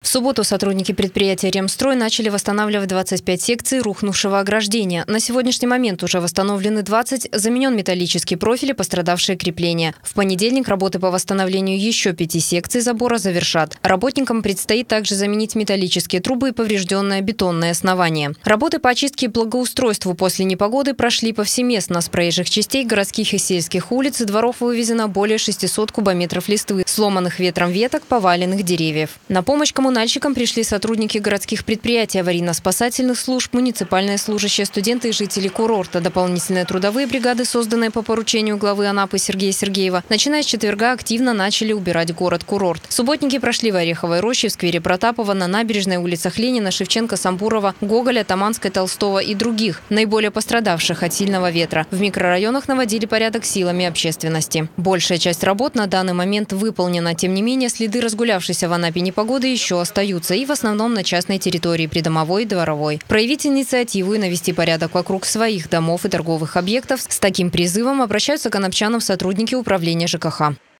субботу сотрудники предприятия «Ремстрой» начали восстанавливать 25 секций рухнувшего ограждения. На сегодняшний момент уже восстановлены 20, заменен металлический профиль и пострадавшие крепления. В понедельник работы по восстановлению еще 5 секций забора завершат. Работникам предстоит также заменить металлические трубы и поврежденное бетонное основание. Работы по очистке и благоустройству после непогоды прошли повсеместно. С проезжих частей городских и сельских улиц и дворов вывезено более 600 кубометров листвы, сломанных ветром веток, поваленных деревьев. На помощь коммунальщикам пришли сотрудники городских предприятий, аварийно-спасательных служб, муниципальные служащие, студенты и жители курорта. Дополнительные трудовые бригады, созданные по поручению главы Анапы Сергея Сергеева, начиная с четверга активно начали убирать город-курорт. Субботники прошли в Ореховой роще, в сквере Протапова, на набережной, улицах Ленина, Шевченко, Самбурова, Гоголя, Таманской, Толстого и других, наиболее пострадавших от сильного ветра. В микрорайонах наводили порядок силами общественности. Большая часть работ на данный момент выполнена. Тем не менее, следы разгулявшейся в Анапе непогоды еще остаются, и в основном на частной территории, придомовой и дворовой. Проявить инициативу и навести порядок вокруг своих домов и торговых объектов — с таким призывом обращаются к анапчанам сотрудники управления ЖКХ.